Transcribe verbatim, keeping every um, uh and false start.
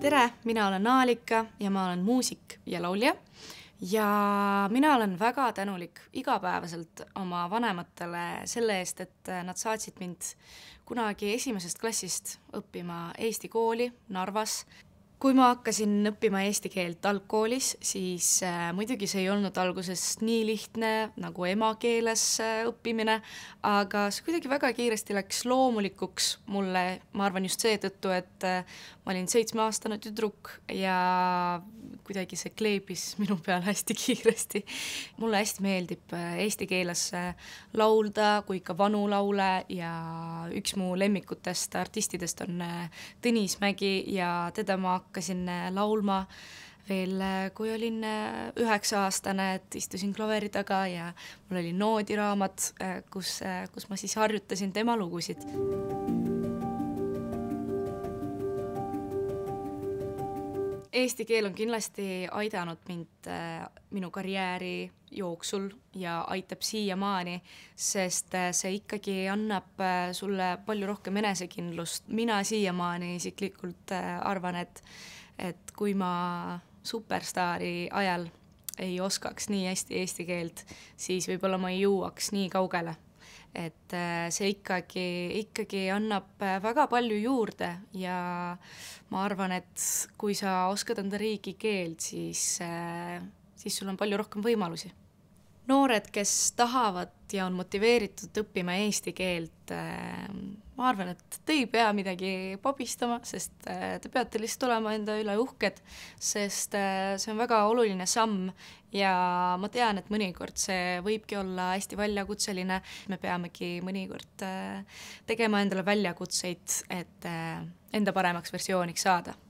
Tere, mina olen Naalika ja ma olen muusik ja laulja ja mina olen väga tänulik igapäevaselt oma vanematele selle eest, et nad saatsid mind kunagi esimesest klassist õppima Eesti kooli Narvas. Kui ma hakkasin õppima eesti keelt algkoolis, siis äh, muidugi see ei olnud alguses nii lihtne nagu emakeeles äh, õppimine, aga see kuidagi väga kiiresti läks loomulikuks mulle, ma arvan just seetõttu, et äh, ma olin seitsmeaastane tüdruk ja kuidagi see kleebis minu peal hästi kiiresti. Mulle hästi meeldib äh, eesti keeles äh, laulda kui ka vanu laule ja üks mu lemmikutest artistidest on äh, Tõnis Mägi ja teda ma hakkasin laulma veel, kui olin üheksa aastane, et istusin klaveri taga ja mul oli noodiraamat, kus, kus ma siis harjutasin tema lugusid. Eesti keel on kindlasti aidanud mind minu karjääri jooksul ja aitab siiamaani, sest see ikkagi annab sulle palju rohkem enesekindlust. Mina siiamaani isiklikult arvan, et, et kui ma superstaari ajal ei oskaks nii hästi eesti keelt, siis võib-olla ma ei jõuaks nii kaugele. Et see ikkagi, ikkagi annab väga palju juurde ja ma arvan, et kui sa oskad enda riigi keelt, siis, siis sul on palju rohkem võimalusi. Noored, kes tahavad ja on motiveeritud õppima eesti keelt, ma arvan, et te ei pea midagi pabistama, sest te peate lihtsalt olema enda üle uhked, sest see on väga oluline samm ja ma tean, et mõnikord see võibki olla hästi väljakutseline. Me peamegi mõnikord tegema endale väljakutseid, et enda paremaks versiooniks saada.